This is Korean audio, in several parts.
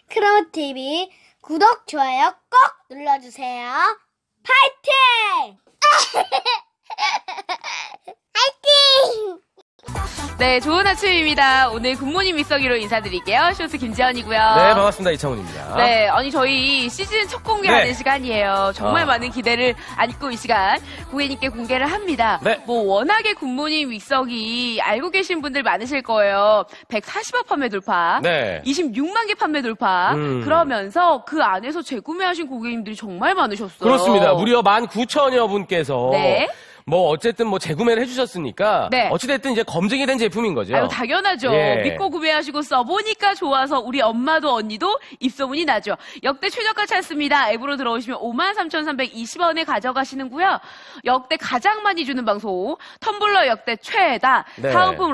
크로우TV 구독, 좋아요 꼭 눌러주세요. 파이팅! 파이팅! 네, 좋은 아침입니다. 오늘 굿모닝 믹서기로 인사드릴게요. 쇼스 김지연이고요. 네, 반갑습니다. 이창훈입니다. 네, 아니 저희 시즌 첫 공개하는 네. 시간이에요. 정말 많은 기대를 안고 이 시간 고객님께 공개를 합니다. 네. 뭐 워낙에 굿모닝 믹서기 알고 계신 분들 많으실 거예요. 140억 판매 돌파, 네. 26만 개 판매 돌파. 그러면서 그 안에서 재구매하신 고객님들이 정말 많으셨어요. 그렇습니다. 무려 19,000여 분께서 네. 뭐 어쨌든 뭐 재구매를 해주셨으니까 네. 어찌됐든 이제 검증이 된 제품인 거죠. 아유, 당연하죠. 예. 믿고 구매하시고 써보니까 좋아서 우리 엄마도 언니도 입소문이 나죠. 역대 최저가 찬스입니다. 앱으로 들어오시면 53,320원에 가져가시는고요. 역대 가장 많이 주는 방송 텀블러 역대 최다 네. 사은품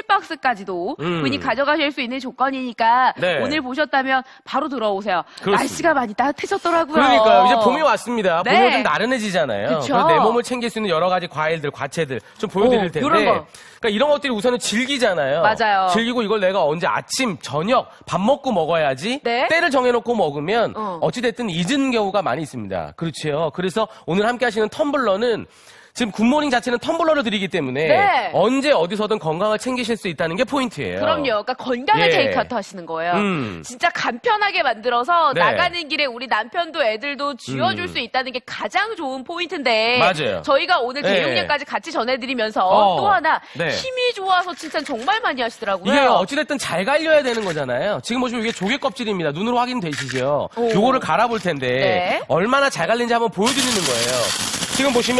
런치박스까지도 본인이 가져가실 수 있는 조건이니까 네. 오늘 보셨다면 바로 들어오세요. 그렇습니다. 날씨가 많이 따뜻해졌더라고요. 그러니까요. 이제 봄이 왔습니다. 네. 봄이 좀 나른해지잖아요. 그쵸. 그래서 내 몸을 챙길 수 있는 여러 가지 과일들, 과채들 좀 보여드릴 텐데. 요런 거. 그러니까 이런 것들이 우선은 즐기잖아요. 맞아요. 즐기고 이걸 내가 언제 아침, 저녁, 밥 먹고 먹어야지. 네. 때를 정해놓고 먹으면 어. 어찌됐든 잊은 경우가 많이 있습니다. 그렇죠. 그래서 오늘 함께 하시는 텀블러는 지금 굿모닝 자체는 텀블러를 드리기 때문에 네. 언제 어디서든 건강을 챙기실 수 있다는 게 포인트예요. 그럼요. 그러니까 건강을 예. 테이크아웃 하시는 거예요. 진짜 간편하게 만들어서 네. 나가는 길에 우리 남편도 애들도 쥐어줄 수 있다는 게 가장 좋은 포인트인데 맞아요. 저희가 오늘 네. 대용량까지 같이 전해드리면서 어. 또 하나 네. 힘이 좋아서 칭찬 정말 많이 하시더라고요. 이게 어찌됐든 잘 갈려야 되는 거잖아요. 지금 보시면 이게 조개 껍질입니다. 눈으로 확인되시죠? 오. 요거를 갈아볼 텐데 네. 얼마나 잘 갈린지 한번 보여드리는 거예요. 지금 보시면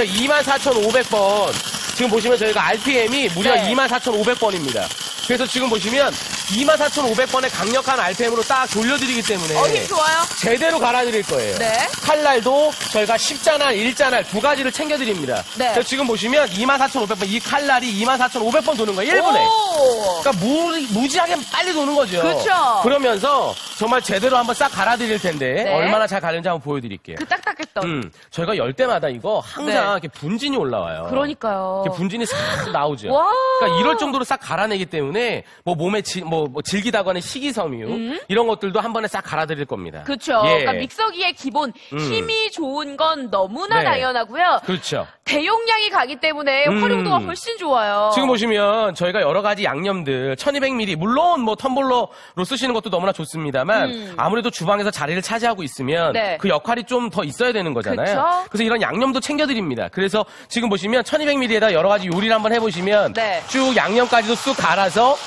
24,500번. 지금 보시면 저희가 RPM이 무려 네. 24,500번입니다. 그래서 지금 보시면 24,500번의 강력한 RPM으로 딱 돌려드리기 때문에 힘 좋아요. 제대로 갈아드릴 거예요. 네. 칼날도 저희가 10자날, 1자날 두 가지를 챙겨드립니다. 네. 그래서 지금 보시면 24,500번, 이 칼날이 24,500번 도는 거예요. 1분에. 오. 그러니까 무지하게 빨리 도는 거죠. 그쵸. 그러면서 정말 제대로 한번 싹 갈아드릴 텐데 네. 얼마나 잘 갈는지 한번 보여드릴게요. 그 딱딱했던. 저희가 열 때마다 이거 항상 네. 이렇게 분진이 올라와요. 그러니까요. 이렇게 분진이 싹 나오죠. 와. 그러니까 이럴 정도로 싹 갈아내기 때문에 뭐 몸에 뭐 질기다고 하는 식이섬유 이런 것들도 한 번에 싹 갈아드릴 겁니다. 그렇죠. 예. 그러니까 믹서기의 기본 힘이 좋은 건 너무나 네. 당연하고요. 그렇죠. 대용량이 가기 때문에 활용도가 훨씬 좋아요. 지금 보시면 저희가 여러 가지 양념들 1200ml 물론 뭐 텀블러로 쓰시는 것도 너무나 좋습니다만 아무래도 주방에서 자리를 차지하고 있으면 네. 그 역할이 좀 더 있어야 되는 거잖아요. 그쵸? 그래서 이런 양념도 챙겨드립니다. 그래서 지금 보시면 1200ml에다 여러 가지 요리를 한번 해보시면 네. 쭉 양념까지도 쑥 갈아서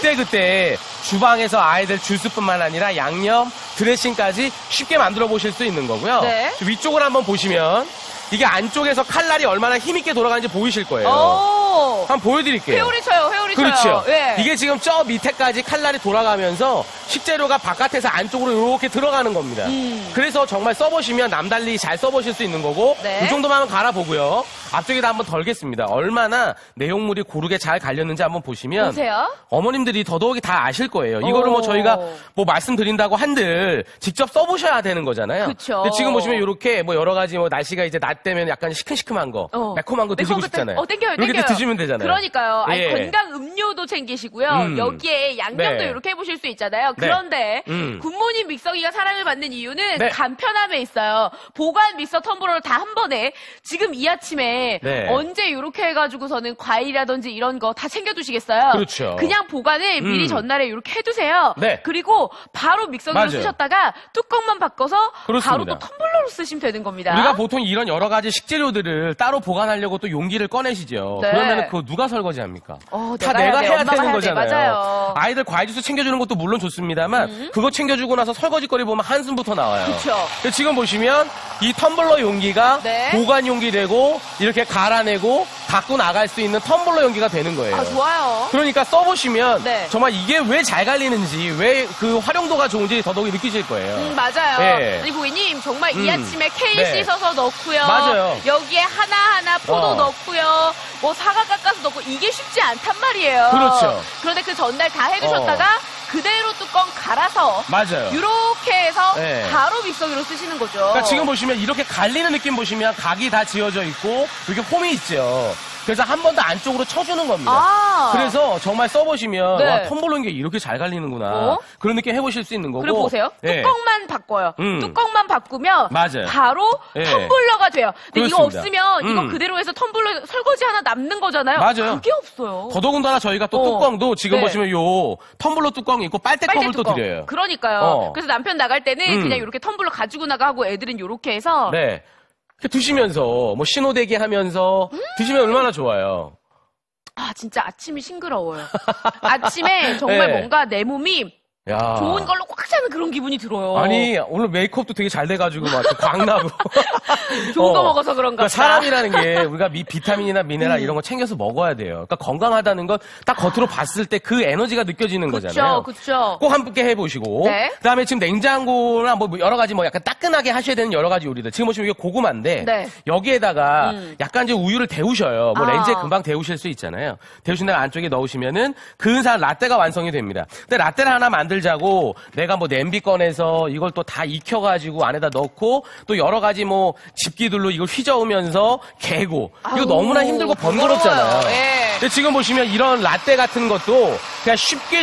그때그때 주방에서 아이들 주스뿐만 아니라 양념, 드레싱까지 쉽게 만들어 보실 수 있는 거고요. 네. 위쪽을 한번 보시면 이게 안쪽에서 칼날이 얼마나 힘있게 돌아가는지 보이실 거예요. 오. 한번 보여드릴게요. 회오리 쳐요, 회오리 그렇죠. 쳐요. 예. 이게 지금 저 밑에까지 칼날이 돌아가면서 식재료가 바깥에서 안쪽으로 이렇게 들어가는 겁니다. 그래서 정말 써보시면 남달리 잘 써보실 수 있는 거고 네. 이 정도만 한번 갈아보고요. 앞쪽에다 한번 덜겠습니다. 얼마나 내용물이 고르게 잘 갈렸는지 한번 보시면 보세요. 어머님들이 더더욱이 다 아실 거예요. 이거를 뭐 오. 저희가 뭐 말씀드린다고 한들 직접 써보셔야 되는 거잖아요. 그쵸. 근데 지금 보시면 이렇게 뭐 여러 가지 뭐 날씨가 이제 낮 되면 약간 시큼시큼한 거, 매콤한 거 드시고 매콤한 거 싶잖아요. 땡겨요, 이렇게 땡겨요. 드시면 되잖아요. 그러니까요. 아니, 예. 건강 음료도 챙기시고요. 여기에 양념도 네. 이렇게 해보실 수 있잖아요. 네. 그런데 굿모닝 믹서기가 사랑을 받는 이유는 네. 간편함에 있어요. 보관 믹서 텀블러를 다 한 번에 지금 이 아침에 네. 언제 이렇게 해가지고서는 과일이라든지 이런 거 다 챙겨두시겠어요? 그렇죠. 그냥 보관을 미리 전날에 이렇게 해두세요. 네. 그리고 바로 믹서기로 맞아요. 쓰셨다가 뚜껑만 바꿔서 바로 그렇습니다. 또 텀블러로 쓰시면 되는 겁니다. 우리가 보통 이런 여러 가지 식재료들을 따로 보관하려고 또 용기를 꺼내시죠. 네. 그러면은 그거 누가 설거지합니까? 내가 다 내가 해야 돼. 해야 엄마가 되는 해야 돼. 거잖아요. 맞아요. 아이들 과일 주스 챙겨주는 것도 물론 좋습니다만 그거 챙겨주고 나서 설거지거리 보면 한숨부터 나와요. 그쵸. 근데 지금 보시면 이 텀블러 용기가 네. 보관 용기 되고 이렇게 갈아내고 갖고 나갈 수 있는 텀블러 용기가 되는 거예요. 아, 좋아요. 그러니까 써보시면 네. 정말 이게 왜 잘 갈리는지 왜 그 활용도가 좋은지 더더욱 느끼실 거예요. 맞아요. 예. 아니 고객님 정말 이 아침에 케일 네. 씻어서 넣고요. 맞아요. 여기에 하나하나 포도 어. 넣고요. 뭐 사과 깎아서 넣고 이게 쉽지 않단 말이에요. 그렇죠. 그런데 그 전날 다 해두셨다가 그대로 뚜껑 갈아서 맞아요. 이렇게 해서 네. 바로 믹서기로 쓰시는 거죠. 그러니까 지금 보시면 이렇게 갈리는 느낌 보시면 각이 다 지어져 있고 이렇게 홈이 있죠. 그래서 한 번 더 안쪽으로 쳐주는 겁니다. 아. 그래서 정말 써보시면 네. 와, 텀블러인 게 이렇게 잘 갈리는구나. 어? 그런 느낌 해보실 수 있는 거고. 그리고 보세요. 네. 뚜껑만 바꿔요. 음. 뚜껑만 바꾸면 맞아요. 바로 네. 텀블러가 돼요. 근데 이거 그렇습니다. 없으면 이거 음. 그대로 해서 텀블러 설거지 하나 남는 거잖아요. 맞아요. 그게 없어요. 더더군다나 저희가 또 뚜껑도 지금 네. 보시면 요 텀블러 뚜껑이 있고 빨대컵을 또 뚜껑. 드려요. 그러니까요. 그래서 남편 나갈 때는 음. 그냥 이렇게 텀블러 가지고 나가고 애들은 이렇게 해서 네. 이렇게 드시면서 뭐 신호대기 하면서 드시면 얼마나 좋아요. 아 진짜 아침이 싱그러워요. 아침에 정말 네. 뭔가 내 몸이 야. 좋은 걸로 꽉 차는 그런 기분이 들어요. 아니 오늘 메이크업도 되게 잘 돼가지고 막 광나고 좋은 거 먹어서 그런가 보다. 사람이라는 게 우리가 비타민이나 미네랄 이런 거 챙겨서 먹어야 돼요. 그러니까 건강하다는 건 딱 겉으로 봤을 때 그 에너지가 느껴지는 거잖아요. 그렇죠. 꼭 함께 해보시고 네. 그다음에 지금 냉장고나 뭐 여러 가지 뭐 약간 따끈하게 하셔야 되는 여러 가지 요리들 지금 보시면 이게 고구마인데 네. 여기에다가 약간 이제 우유를 데우셔요. 뭐 아. 렌즈에 금방 데우실 수 있잖아요. 데우신 다음에 안쪽에 넣으시면은 근사한 라떼가 완성이 됩니다. 근데 라떼를 하나 만들자고 내가 뭐 냄비 꺼내서 이걸 또 다 익혀가지고 안에다 넣고 또 여러 가지 뭐 집기들로 이걸 휘저으면서 개고 이거 아우, 너무나 힘들고 번거롭잖아요. 번거로워요. 예. 근데 지금 보시면 이런 라떼 같은 것도 그냥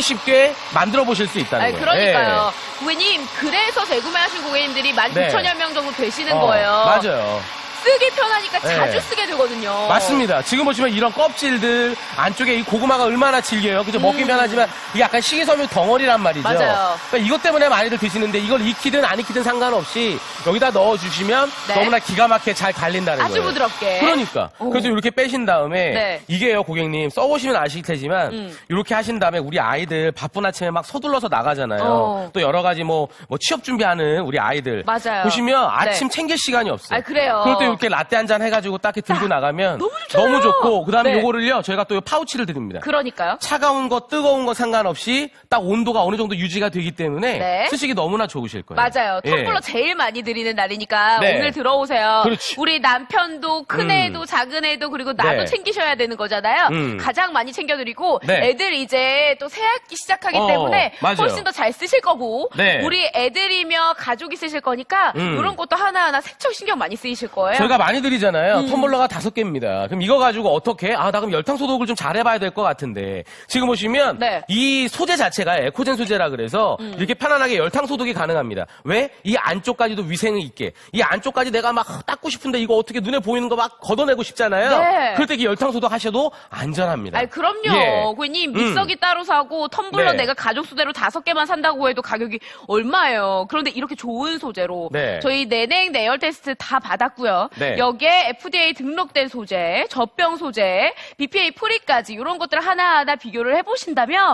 쉽게 만들어 보실 수 있다는 아니, 거예요. 그러니까요. 고객님, 그래서 재구매하신 고객님들이 19,000여 명 정도 되시는 거예요. 맞아요. 쓰기 편하니까 네. 자주 쓰게 되거든요. 맞습니다. 지금 보시면 이런 껍질들 안쪽에 이 고구마가 얼마나 질겨요. 그죠? 먹긴 편하지만 이게 약간 식이섬유 덩어리란 말이죠. 맞아요. 그러니까 이것 때문에 많이들 드시는데 이걸 익히든 안 익히든 상관없이 여기다 넣어주시면 네. 너무나 기가 막히게 잘 갈린다는 아주 거예요. 부드럽게. 그러니까. 오. 그래서 이렇게 빼신 다음에 네. 이게요, 고객님. 써보시면 아실 테지만 이렇게 하신 다음에 우리 아이들 바쁜 아침에 막 서둘러서 나가잖아요. 또 여러 가지 뭐 취업 준비하는 우리 아이들. 맞아요. 보시면 아침 네. 챙길 시간이 없어요. 아, 그래요. 그럴 때 이렇게 라떼 한 잔 해가지고 딱 이렇게 들고 나가면 너무 좋잖아요. 너무 좋고 그다음에 네. 요거를요 저희가 또 파우치를 드립니다. 그러니까요. 차가운 거 뜨거운 거 상관없이 딱 온도가 어느 정도 유지가 되기 때문에 네. 쓰시기 너무나 좋으실 거예요. 맞아요. 예. 텀블러 제일 많이 드리는 날이니까 네. 오늘 들어오세요. 그렇지. 우리 남편도 큰 애도 작은 애도 그리고 나도 네. 챙기셔야 되는 거잖아요. 가장 많이 챙겨드리고 네. 애들 이제 또 새학기 시작하기 어, 때문에 맞아요. 훨씬 더 잘 쓰실 거고 네. 우리 애들이며 가족이 쓰실 거니까 이런 것도 하나하나 세척 신경 많이 쓰이실 거예요. 저희가 많이 드리잖아요. 텀블러가 5개입니다. 그럼 이거 가지고 어떻게? 나 그럼 열탕 소독을 좀 잘해봐야 될 것 같은데. 지금 보시면 네. 이 소재 자체가 에코젠 소재라 그래서 이렇게 편안하게 열탕 소독이 가능합니다. 왜? 이 안쪽까지도 위생이 있게. 이 안쪽까지 내가 막 닦고 싶은데 이거 어떻게 눈에 보이는 거 막 걷어내고 싶잖아요. 네. 그럴 때 이 열탕 소독 하셔도 안전합니다. 아니, 그럼요. 예. 고객님, 믹서기 따로 사고, 텀블러 네. 내가 가족 수대로 5개만 산다고 해도 가격이 얼마예요. 그런데 이렇게 좋은 소재로. 네. 저희 내냉 내열 테스트 다 받았고요. 네. 여기에 FDA 등록된 소재, 젖병 소재, BPA 프리까지 이런 것들 하나하나 비교를 해보신다면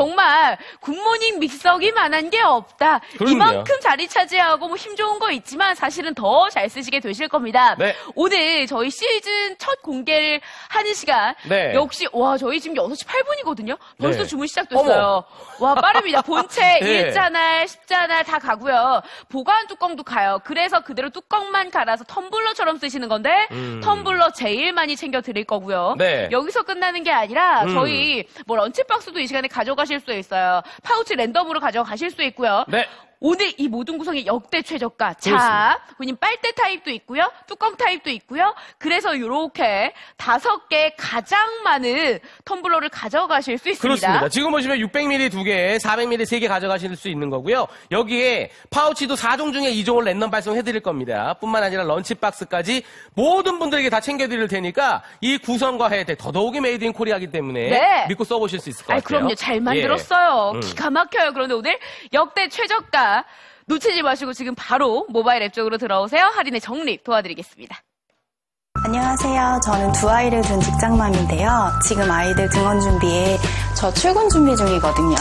정말 굿모닝 믹서기만한 게 없다. 그럼요. 이만큼 자리 차지하고 뭐 힘 좋은 거 있지만 사실은 더 잘 쓰시게 되실 겁니다. 네. 오늘 저희 시즌 첫 공개를 하는 시간 네. 역시 와 저희 지금 6시 8분이거든요. 벌써 네. 주문 시작됐어요. 와 빠릅니다. 본체 네. 1잔알, 10잔알 다 가고요. 보관 뚜껑도 가요. 그래서 그대로 뚜껑만 갈아서 텀블러처럼 쓰시는 건데 텀블러 제일 많이 챙겨 드릴 거고요. 네. 여기서 끝나는 게 아니라 저희 뭐 런치박스도 이 시간에 가져가실 수 있어요. 파우치 랜덤으로 가져가실 수 있고요. 네. 오늘 이 모든 구성이 역대 최저가. 그렇습니다. 자, 본인 빨대 타입도 있고요. 뚜껑 타입도 있고요. 그래서 이렇게 5개 가장 많은 텀블러를 가져가실 수 있습니다. 그렇습니다. 지금 보시면 600ml 2개, 400ml 3개 가져가실 수 있는 거고요. 여기에 파우치도 4종 중에 2종을 랜덤 발송해드릴 겁니다. 뿐만 아니라 런치박스까지 모든 분들에게 다 챙겨드릴 테니까 이 구성과 혜택 더더욱이 메이드 인 코리아이기 때문에 네. 믿고 써보실 수 있을 것 아이, 같아요. 그럼요. 잘 만들었어요. 예. 기가 막혀요. 그런데 오늘 역대 최저가 놓치지 마시고 지금 바로 모바일 앱 쪽으로 들어오세요. 할인의 정립 도와드리겠습니다. 안녕하세요. 저는 2아이를 둔 직장맘인데요. 지금 아이들 등원 준비에 저 출근 준비 중이거든요.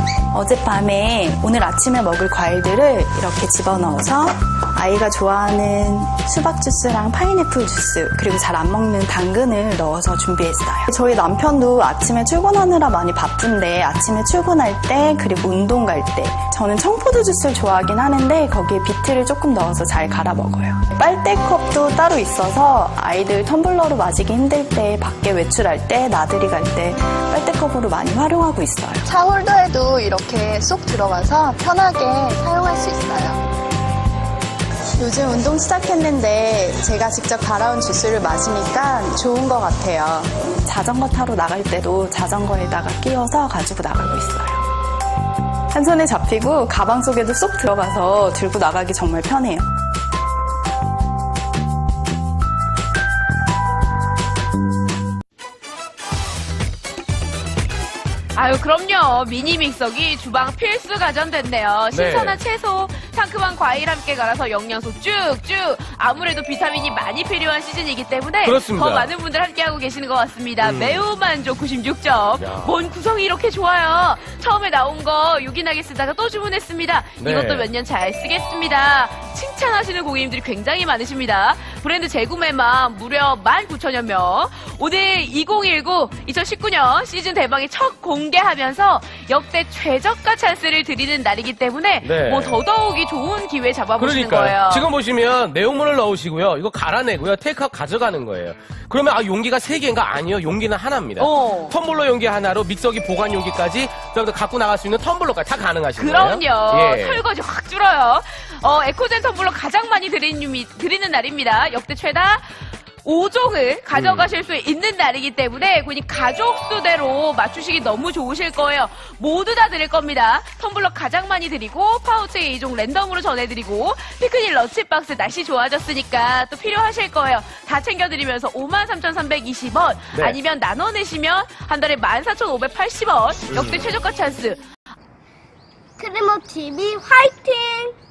어젯밤에 오늘 아침에 먹을 과일들을 이렇게 집어넣어서 아이가 좋아하는 수박 주스랑 파인애플 주스 그리고 잘 안 먹는 당근을 넣어서 준비했어요. 저희 남편도 아침에 출근하느라 많이 바쁜데 아침에 출근할 때 그리고 운동 갈 때 저는 청포도 주스를 좋아하긴 하는데 거기에 비트를 조금 넣어서 잘 갈아 먹어요. 빨대컵도 따로 있어서 아이들 텀블러로 마시기 힘들 때 밖에 외출할 때 나들이 갈 때 빨대컵으로 많이 활용하고 있어요. 샤워도에도 이렇게 쏙 들어가서 편하게 사용할 수 있어요. 요즘 운동 시작했는데 제가 직접 갈아온 주스를 마시니까 좋은 것 같아요. 자전거 타러 나갈 때도 자전거에다가 끼워서 가지고 나가고 있어요. 한 손에 잡히고 가방 속에도 쏙 들어가서 들고 나가기 정말 편해요. 아유, 그럼요. 미니 믹서기 주방 필수 가전 됐네요. 신선한 채소, 상큼한 과일 함께 갈아서 영양소 쭉쭉. 아무래도 비타민이 많이 필요한 시즌이기 때문에 그렇습니다. 더 많은 분들 함께하고 계시는 것 같습니다. 매우 만족 96점. 야. 뭔 구성이 이렇게 좋아요. 처음에 나온 거 요긴하게 쓰다가 또 주문했습니다. 네. 이것도 몇 년 잘 쓰겠습니다. 칭찬하시는 고객님들이 굉장히 많으십니다. 브랜드 재구매만 무려 19,000여 명. 오늘 2019 시즌 대박의 첫 공개하면서 역대 최저가 찬스를 드리는 날이기 때문에 네. 뭐 더더욱이 좋은 기회 잡아보시는 그러니까요. 거예요. 지금 보시면 내용물을 넣으시고요. 이거 갈아내고요. 테이크아웃 가져가는 거예요. 그러면 용기가 3개인가? 아니요. 용기는 하나입니다. 텀블러 용기 하나로 믹서기 보관 용기까지 그다음에 갖고 나갈 수 있는 텀블러까지 다 가능하신 거예요. 그럼요. 예. 설거지 확 줄어요. 에코젠 텀블러 가장 많이 드리는 날입니다. 역대 최다 5종을 가져가실 수 있는 날이기 때문에 그냥 가족 수대로 맞추시기 너무 좋으실 거예요. 모두 다 드릴 겁니다. 텀블러 가장 많이 드리고 파우치 2종 랜덤으로 전해드리고 피크닉 런치박스 날씨 좋아졌으니까 또 필요하실 거예요. 다 챙겨드리면서 53,320원 네. 아니면 나눠내시면 한 달에 14,580원 역대 최저가 찬스. 크리모 TV 화이팅!